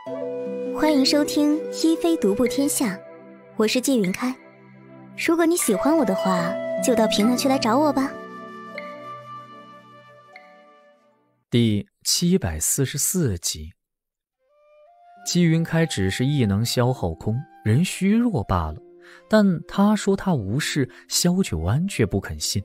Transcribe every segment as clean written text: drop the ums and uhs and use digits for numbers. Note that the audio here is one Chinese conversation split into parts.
欢迎收听一妃独步天下，我是季云开。如果你喜欢我的话，就到评论区来找我吧。 第744集。季云开只是异能消耗空，人虚弱罢了，但他说他无事，萧九安却不肯信。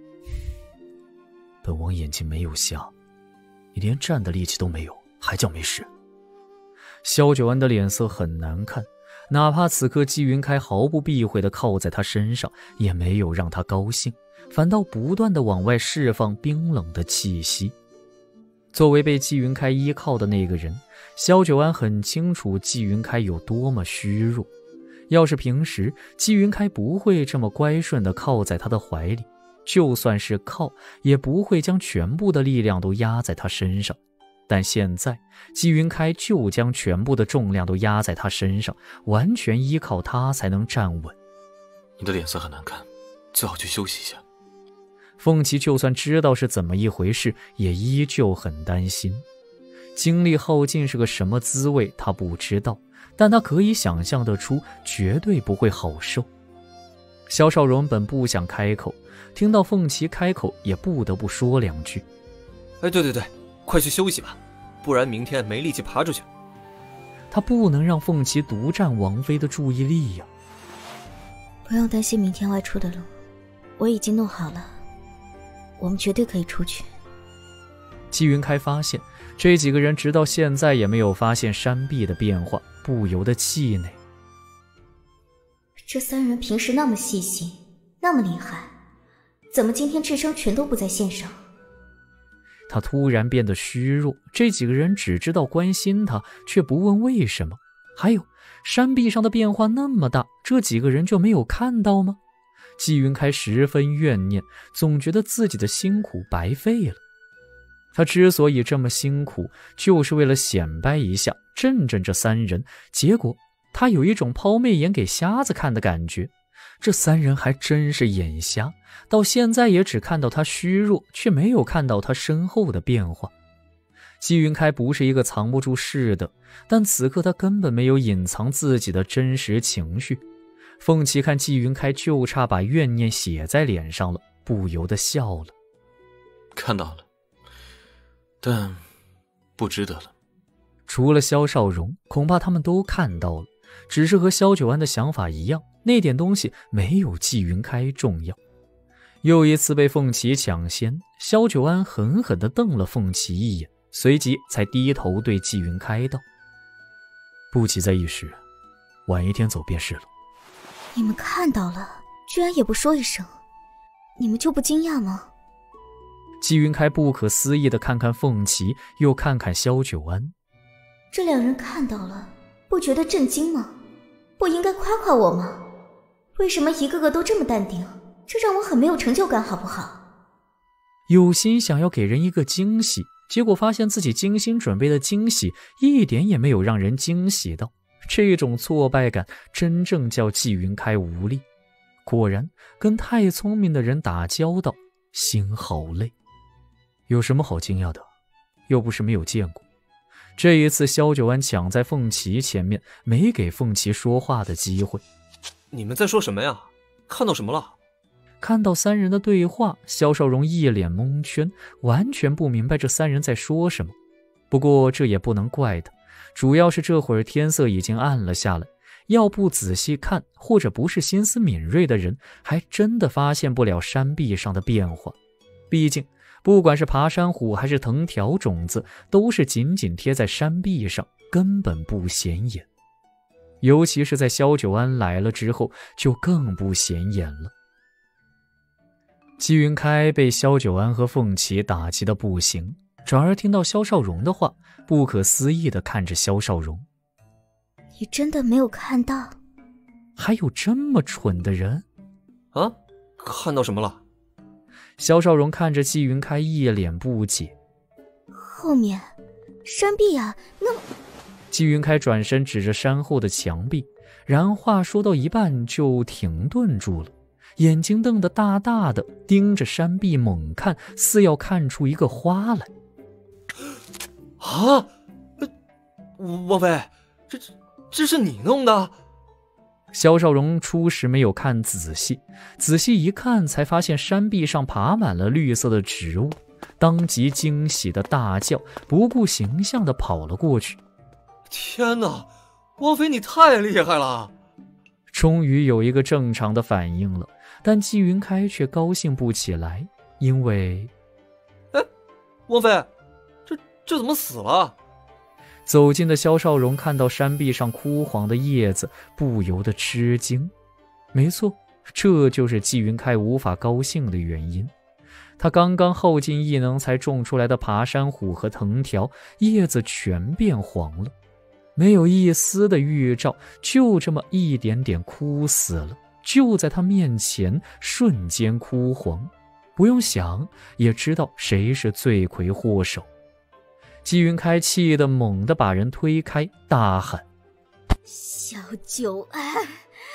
本王眼睛没有瞎，你连站的力气都没有，还叫没事？萧九安的脸色很难看，哪怕此刻季云开毫不避讳地靠在他身上，也没有让他高兴，反倒不断地往外释放冰冷的气息。作为被季云开依靠的那个人，萧九安很清楚季云开有多么虚弱。要是平时，季云开不会这么乖顺地靠在他的怀里，就算是靠，也不会将全部的力量都压在他身上。但现在，季云开就将全部的重量都压在他身上，完全依靠他才能站稳。 你的脸色很难看，最好去休息一下。 凤琪就算知道是怎么一回事，也依旧很担心。精力耗尽是个什么滋味，他不知道，但他可以想象得出，绝对不会好受。萧少荣本不想开口，听到凤琪开口，也不得不说两句。 对，快去休息吧，不然明天没力气爬出去。 他不能让凤琪独占王妃的注意力呀。 不用担心明天外出的路，我已经弄好了，我们绝对可以出去。 季云开发现这几个人直到现在也没有发现山壁的变化，不由得气馁。 这三人平时那么细心，那么厉害，怎么今天智商全都不在线上？ 他突然变得虚弱，这几个人只知道关心他，却不问为什么。还有，山壁上的变化那么大，这几个人就没有看到吗？季云开十分怨念，总觉得自己的辛苦白费了。他之所以这么辛苦，就是为了显摆一下，震这三人，结果他有一种抛媚眼给瞎子看的感觉。这三人还真是眼瞎，到现在也只看到他虚弱，却没有看到他身后的变化。季云开不是一个藏不住事的，但此刻他根本没有隐藏自己的真实情绪。凤琪看季云开就差把怨念写在脸上了，不由得笑了。 看到了，但不值得了。 除了萧少荣，恐怕他们都看到了，只是和萧九安的想法一样，那点东西没有季云开重要。又一次被凤琪抢先，萧九安狠狠地瞪了凤琪一眼，随即才低头对季云开道：不急在一时，晚一天走便是了。 你们看到了，居然也不说一声，你们就不惊讶吗？ 季云开不可思议地看看凤琪，又看看萧九安。 这两人看到了，不觉得震惊吗？不应该夸夸我吗？为什么一个个都这么淡定？这让我很没有成就感，好不好？ 有心想要给人一个惊喜，结果发现自己精心准备的惊喜一点也没有让人惊喜到，这种挫败感真正叫季云开无力。果然，跟太聪明的人打交道，心好累。有什么好惊讶的？又不是没有见过。这一次萧九安抢在凤琪前面，没给凤琪说话的机会。 你们在说什么呀？看到什么了？ 看到三人的对话，萧少荣一脸蒙圈，完全不明白这三人在说什么。不过这也不能怪他，主要是这会儿天色已经暗了下来，要不仔细看，或者不是心思敏锐的人，还真的发现不了山壁上的变化。毕竟不管是爬山虎还是藤条种子，都是紧紧贴在山壁上，根本不显眼。尤其是在萧九安来了之后，就更不显眼了。季云开被萧九安和凤琪打击得不行，转而听到萧少荣的话，不可思议地看着萧少荣。 你真的没有看到？ 还有这么蠢的人？ 啊？看到什么了？ 萧少荣看着季云开一脸不解。 后面山壁啊，那…… 季云开转身指着山后的墙壁，然话说到一半就停顿住了，眼睛瞪得大大的，盯着山壁猛看，似要看出一个花来。 啊！王妃， 这是你弄的？ 萧少荣初时没有看仔细，仔细一看才发现山壁上爬满了绿色的植物，当即惊喜的大叫，不顾形象的跑了过去。 天哪，王妃你太厉害了！ 终于有一个正常的反应了，但纪云开却高兴不起来，因为王妃，这怎么死了？ 走近的萧少荣看到山壁上枯黄的叶子，不由得吃惊。没错，这就是纪云开无法高兴的原因。他刚刚耗尽异能才种出来的爬山虎和藤条，叶子全变黄了，没有一丝的预兆，就这么一点点枯死了，就在他面前瞬间枯黄。不用想也知道谁是罪魁祸首。纪云开气得猛地把人推开，大喊： 萧九安，滚！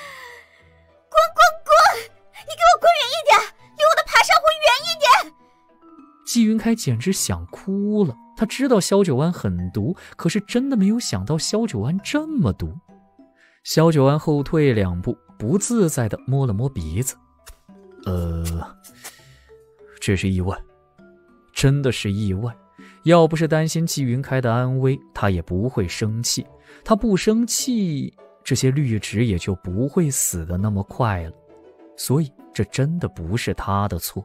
你给我滚远一点，离我的爬山虎远一点！ 纪云开简直想哭了，他知道萧九安很毒，可是真的没有想到萧九安这么毒。萧九安后退2步，不自在地摸了摸鼻子。这是意外，真的是意外。要不是担心纪云开的安危，他也不会生气。他不生气，这些绿植也就不会死得那么快了。所以这真的不是他的错。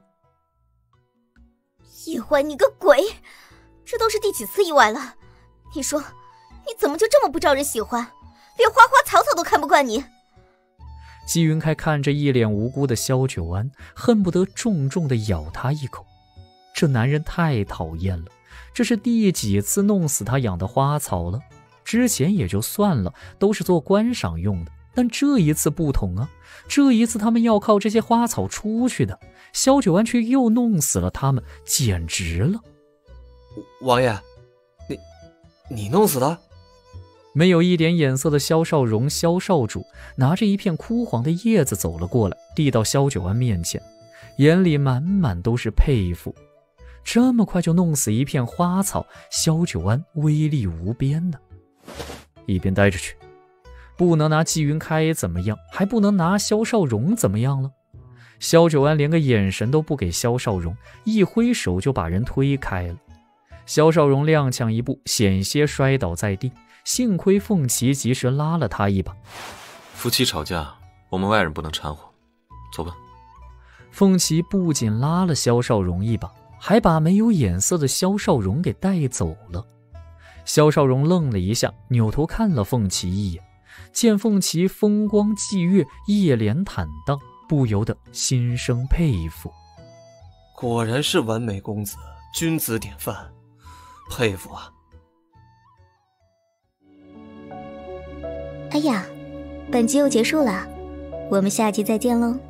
意外你个鬼！这都是第几次意外了？你说，你怎么就这么不招人喜欢？连花花草草都看不惯你。 纪云开看着一脸无辜的萧九安，恨不得重重地咬他一口。这男人太讨厌了，这是第几次弄死他养的花草了？之前也就算了，都是做观赏用的，但这一次不同啊！这一次他们要靠这些花草出去的，萧九安却又弄死了他们，简直了！ 王爷，你弄死的？ 没有一点眼色的萧少荣萧少主拿着一片枯黄的叶子走了过来，递到萧九安面前，眼里满满都是佩服。这么快就弄死一片花草，萧九安威力无边呢。一边待着去，不能拿纪云开怎么样，还不能拿萧少荣怎么样了。萧九安连个眼神都不给萧少荣，一挥手就把人推开了。萧少荣踉跄一步，险些摔倒在地，幸亏凤琪及时拉了他一把。 夫妻吵架，我们外人不能掺和，走吧。 凤琪不仅拉了萧少荣一把，还把没有眼色的萧少荣给带走了。萧少荣愣了一下，扭头看了凤琪一眼，见凤琪风光霁月，一脸坦荡，不由得心生佩服。 果然是完美公子，君子典范，佩服啊！ 哎呀，本集又结束了，我们下集再见喽。